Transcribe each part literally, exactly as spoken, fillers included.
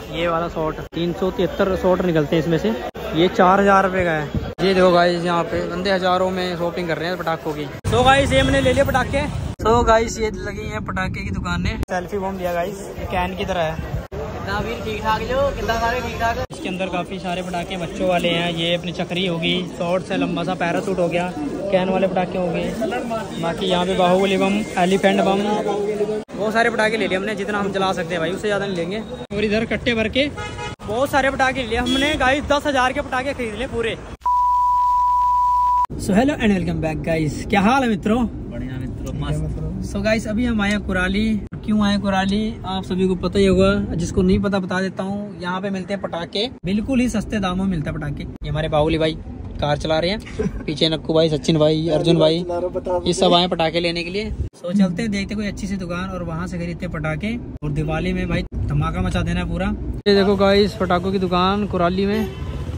ये वाला शॉट तीन सौ तिहत्तर शॉट निकलते हैं इसमें से। ये चार हजार रुपये का है। ये देखो गाइस यहाँ पे बंदे हजारों में शॉपिंग कर रहे हैं पटाखों की। तो गाइस ये मैंने ले लिया पटाखे। तो गाइस ये लगी है पटाखे की दुकानें। सेल्फी बम लिया गाइस, कैन की तरह है। कितना भी ठीक ठाक जो कितना सारे ठीक ठाक। इसके अंदर काफी सारे पटाखे बच्चों वाले हैं। ये अपनी चक्री होगी, शॉर्ट है, लंबा सा पैरासूट हो गया, कैन वाले पटाखे हो गए। बाकी यहाँ पे बाहुबली बम, एलिफेंट बम, बहुत सारे पटाखे ले लिए हमने, जितना हम चला सकते हैं भाई, उससे ज्यादा नहीं लेंगे। और इधर कट्टे भर के बहुत सारे पटाखे ले लिए हमने गाइस। दस हजार के पटाखे खरीद लिए पूरे। So hello and welcome back guys, क्या हाल है मित्रों? बढ़िया मित्रों, मस्त। सो गाइस अभी हम आए कुराली। क्यों आए कुराली आप सभी को पता ही होगा, जिसको नहीं पता बता देता हूँ। यहाँ पे मिलते हैं पटाखे, बिल्कुल ही सस्ते दामों में मिलते हैं पटाखे। ये हमारे बाहुली भाई कार चला रहे हैं, पीछे नक्कू भाई, सचिन भाई, अर्जुन भाई, ये सब आए पटाखे लेने के लिए। सो चलते हैं, देखते कोई अच्छी सी दुकान और वहाँ से खरीदते पटाखे। और दिवाली में भाई धमाका मचा देना है पूरा। ये देखो गाइस पटाखों की दुकान कुराली में।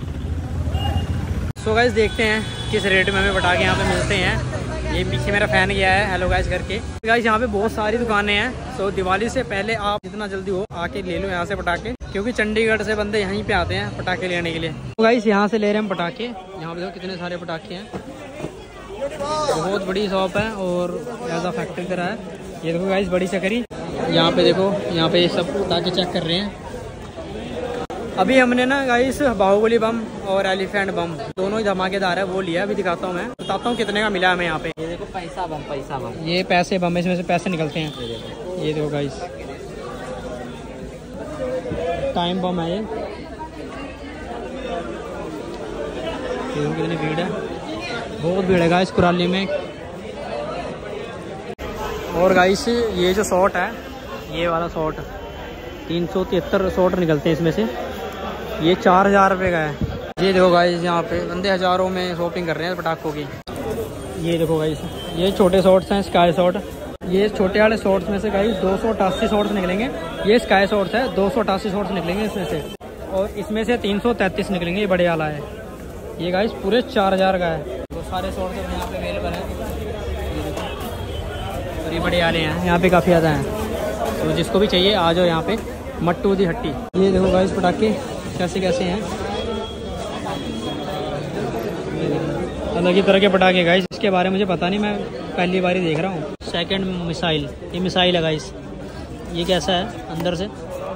सो गाइस देखते हैं किस रेट में हमें पटाखे यहाँ पे मिलते हैं। ये पीछे मेरा फैन गया है हेलो गाइस करके। गाइस यहाँ पे बहुत सारी दुकानें हैं। सो दिवाली से पहले आप जितना जल्दी हो आके ले लो यहाँ से पटाखे, क्योंकि चंडीगढ़ से बंदे यहीं पे आते हैं पटाखे लेने के लिए। तो गाइस यहाँ से ले रहे हैं पटाखे। यहाँ पे देखो कितने सारे पटाखे हैं, बहुत बड़ी शॉप है और ऐसा फैक्ट्री तरह है। ये देखो गाइस बड़ी चक्री। यहाँ पे देखो, यहाँ पे ये सब पटाखे चेक कर रहे हैं। अभी हमने ना गाइस बाहुबली बम और एलिफेंट बम दोनों ही धमाकेदार है, वो लिया। अभी दिखाता हूँ, मैं बताता हूँ कितने का मिला हमें यहाँ पे। ये देखो पैसा बम, पैसा बम, ये पैसे बम, इसमें से पैसे निकलते हैं। ये देखो गाइस टाइम बम है ये। देखो कितनी भीड़ है, बहुत भीड़ है गाइस कुराली में। और गाइस ये जो शॉट है, ये वाला शॉट तीन सौ तिहत्तर शॉट निकलते हैं इसमें से। ये चार हजार रुपये का है। ये देखो गाइस यहाँ पे बंदे हजारों में शॉपिंग कर रहे हैं पटाखों की। ये देखो गाइस ये छोटे शॉट्स हैं, स्काई शॉट। ये छोटे वाले शॉट्स में से गाइस दो सौ अट्ठासी शॉट्स निकलेंगे। ये स्काई शॉट्स है, दो सौ अट्ठासी शॉट्स निकलेंगे इसमें से। और इसमें से तीन सौ तैंतीस निकलेंगे, ये बड़े वाला है। ये गाइस पूरे चार हजार का है। बहुत सारे शॉट्स यहाँ पे अवेलेबल है। और ये बड़े वाले हैं, यहाँ पे काफ़ी ज़्यादा हैं। तो जिसको भी चाहिए आ जाओ यहाँ पे, मट्टू दी हट्टी। ये देखो गाइस पटाखे कैसे कैसे हैं, अलग ही तरह के पटाखे गाइस। इसके बारे में मुझे पता नहीं, मैं पहली बार ही देख रहा हूँ। सेकंड मिसाइल, ये मिसाइल है गाइस। ये कैसा है अंदर से,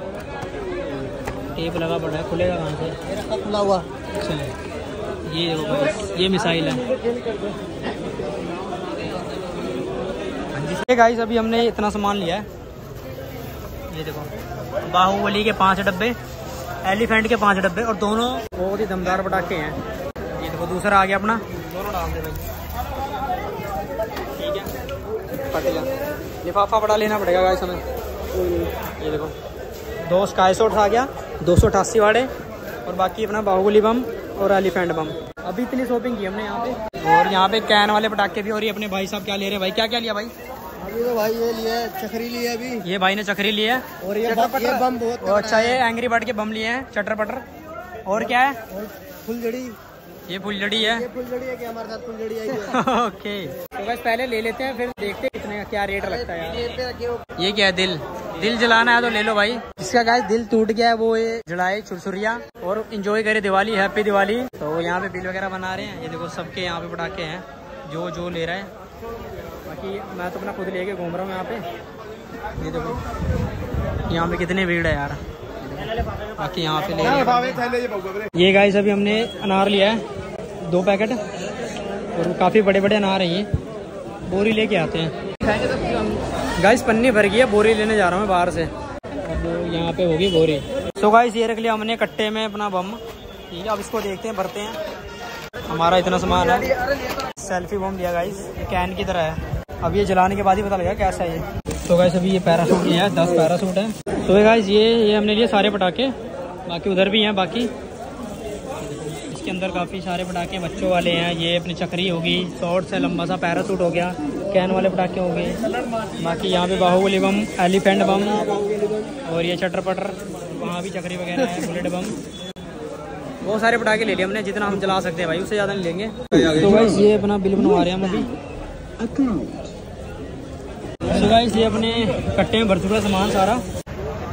टेप लगा पड़ा है, खुलेगा कहाँ से? खुला हुआ। अच्छा ये देखो गाइस, ये मिसाइल है। ये गाइस अभी हमने इतना सामान लिया है। ये देखो बाहुबली के पांच डब्बे, एलिफेंट के पांच डब्बे, और दोनों बहुत ही दमदार पटाखे हैं। ये देखो दूसरा आ गया अपना, दोनों डाल दे भाई। ठीक है, फट गया। लिफाफा बड़ा लेना पड़ेगा गाइस हमें। ये देखो दो स्काई शॉट आ गया, दो सौ अठासी वाले, और बाकी अपना बाहुबली बम और एलिफेंट बम। अभी इतनी शॉपिंग की हमने यहाँ पे। और यहाँ पे कैन वाले पटाखे भी। और ये अपने भाई साहब क्या ले रहे हैं भाई? क्या क्या लिया भाई? अभी तो भाई ये लिया है, चक्री लिया है अभी। ये भाई ने चक्री लिया है, और ये, बम, ये बम बहुत अच्छा। ये एंग्री बर्ड के बम लिए हैं, चटर पटर। और क्या है? और फुलझड़ी। ये फुलझड़ी है, ये फुलझड़ी है कि हमारे साथ फुलझड़ी आई है। ओके तो बस पहले ले लेते हैं, फिर देखते हैं कितने का क्या रेट लगता है यार। ये क्या है? दिल दिल जलाना है तो ले लो भाई। जिसका गाइस दिल टूट गया है वो ये जलाए छुरछुरिया और एंजॉय करे दिवाली, हैप्पी दिवाली। तो यहाँ पे बिल वगैरह बना रहे हैं। ये देखो सबके यहाँ पे पटाखे हैं, जो जो ले रहा है। बाकी मैं तो अपना खुद लेके घूम रहा हूँ यहाँ पे। ये देखो यहाँ पे कितनी भीड़ है यार। बाकी यहाँ पे ले ये गाइस अभी हमने अनार लिया है, दो पैकेट, और काफ़ी बड़े बड़े अनार हैं। ये बोरी लेके आते हैं गाइस। पन्नी भर गई है, बोरी लेने जा रहा हूँ बाहर से। अब यहाँ पे होगी बोरी। तो गाइस ये रख लिया हमने कट्टे में अपना बम। ठीक है, अब इसको देखते हैं, भरते हैं। हमारा इतना सामान है। सेल्फी बम लिया गाइस, कैन की तरह है। अब ये जलाने के बाद ही पता लगा कैसा है ये। तो गाइस अभी ये पैरासूट लिया है, दस पैरासूट है। तो गाइस ये ये हमने लिए सारे पटाखे, बाकी उधर भी हैं। बाकी इसके अंदर काफ़ी सारे पटाखे बच्चों वाले हैं। ये अपनी चक्री होगी, शॉर्ट है, लंबा सा पैरासूट हो गया, कैन वाले पटाखे हो गए। बाकी यहाँ पे बाहुबली बम, एलिफेंट बम, और ये चटर पटर, वहाँ भी चक्री वगैरह है, बुलेट बम। बहुत सारे पटाखे ले लिए हमने, जितना हम जला सकते हैं भाई, उससे ज़्यादा नहीं लेंगे। तो गाइस ये अपना बिल बनवा रहे हैं हम अभी। तो गाइस ये अपने कट्टे में भर चुका है सामान सारा।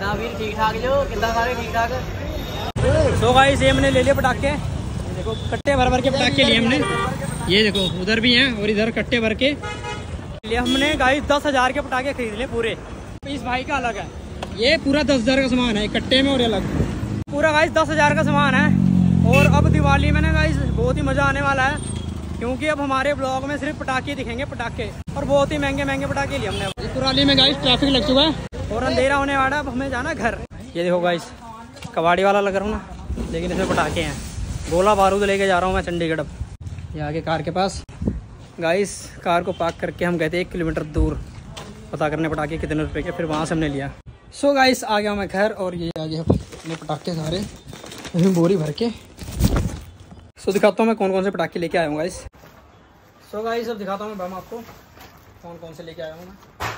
कितना भी ठीक ठाक जो कितना सारे ठीक ठाक। सो गाइस ये हमने ले लिए पटाखे, देखो कट्टे भर भर के पटाखे लिए हमने। ये देखो उधर भी हैं और इधर कट्टे भर के लिए हमने गाइस दस हजार के पटाखे खरीद लिए पूरे। इस भाई का अलग है, ये पूरा दस हजार का सामान है कट्टे में और अलग पूरा गाइस दस हजार का सामान है। और अब दिवाली में ना गाइस बहुत ही मजा आने वाला है, क्योंकि अब हमारे ब्लॉग में सिर्फ पटाखे दिखेंगे, पटाखे और बहुत ही महंगे महंगे पटाखे लिए हमने। कुराली में गाइस ट्रैफिक लग चुका है और अंधेरा होने वाला है, अब हमें जाना घर। ये देखो गाइस कबाड़ी वाला लग रहा हूँ ना, लेकिन इसमें पटाखे हैं। गोला बारूद लेके जा रहा हूँ मैं चंडीगढ़। अब ये आगे कार के पास गाइस कार को पार्क करके हम गए थे एक किलोमीटर दूर पता करने पटाखे कितने रुपए के, फिर वहाँ से हमने लिया। सो गाइस आ गया मैं घर और ये आ गया अपने पटाखे सारे इसमें बोरी भर के। सो दिखाता हूँ मैं कौन कौन से पटाखे लेके आया हूँ गाइस। सो गाइस अब दिखाता हूँ मैं बम आपको कौन कौन से लेके आया हूँ मैं।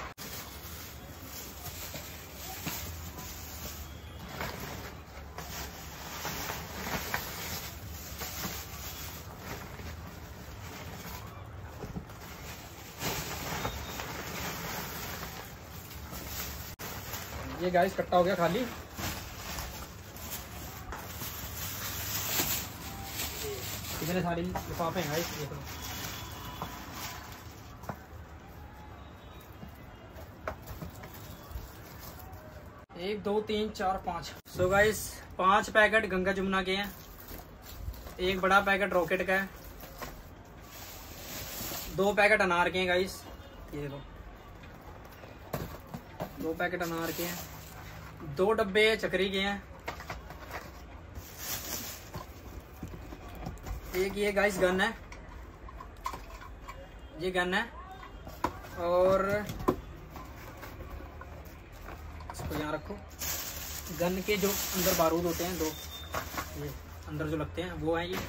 ये गाइस कट्टा हो गया खाली। इतने सारी लिफाफे हैं गाइस, देखो एक दो तीन चार पाँच। सो गाइस पांच पैकेट गंगा जमुना के हैं, एक बड़ा पैकेट रॉकेट का है, दो पैकेट अनार के हैं गाइस, ये देखो दो पैकेट अनार के हैं, दो डब्बे चक्री के हैं, एक ये गाइस गन है, ये गन है, और इसको यहाँ रखो। गन के जो अंदर बारूद होते हैं दो, ये अंदर जो लगते हैं वो है ये।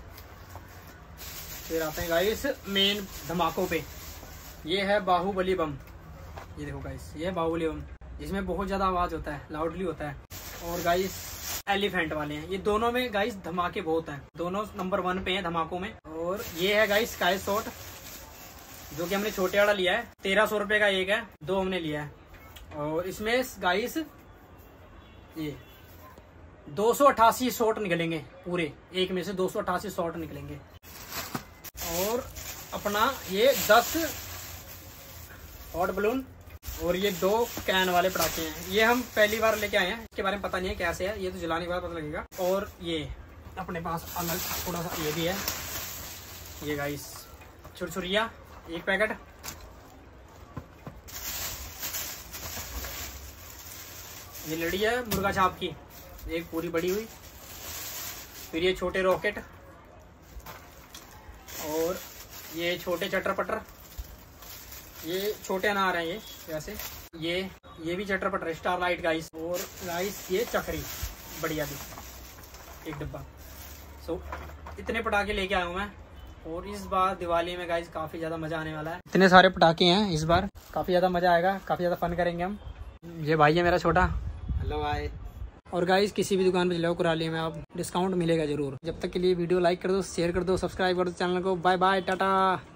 फिर आते हैं गाइस मेन धमाकों पे, ये है बाहुबली बम। ये देखो गाइस ये है बाहुबली बम, जिसमें बहुत ज्यादा आवाज होता है, लाउडली होता है। और गाइस एलिफेंट वाले हैं, ये दोनों में गाइस धमाके बहुत हैं, दोनों नंबर वन पे हैं धमाकों में। और ये है गाइस स्काई शॉट, जो कि हमने छोटे वाला लिया है, तेरह सौ रुपए का एक है, दो हमने लिया है। और इसमें गाइस ये दो सौ अट्ठासी शॉट निकलेंगे पूरे, एक में से दो सौ अट्ठासी शॉट निकलेंगे। और अपना ये दस हॉट बलून और ये दो कैन वाले पटाखे हैं, ये हम पहली बार लेके आए हैं, इसके बारे में पता नहीं है कैसे है, ये तो जलाने के बाद पता लगेगा। और ये अपने पास अलग थोड़ा सा ये भी है, ये गाइस छुरछुरिया एक पैकेट, ये लड़ी है मुर्गा छाप की एक पूरी बड़ी हुई, फिर ये छोटे रॉकेट, और ये छोटे चटर पटर, ये छोटे अनार हैं ये वैसे, ये ये भी चटर पटर स्टार लाइट गाइस। और गाइस ये चक्री बढ़िया भी एक डब्बा। सो इतने पटाखे लेके आया हूँ मैं, और इस बार दिवाली में गाइस काफी ज्यादा मजा आने वाला है। इतने सारे पटाखे हैं इस बार, काफी ज्यादा मजा आएगा, काफी ज्यादा फन करेंगे हम। ये भाई है मेरा छोटा, हेलो भाई। और गाइस किसी भी दुकान पे चलाओ कुराली में, आप डिस्काउंट मिलेगा जरूर। जब तक के लिए वीडियो लाइक कर दो, शेयर कर दो, सब्सक्राइब कर दो चैनल को। Bye bye, Tata.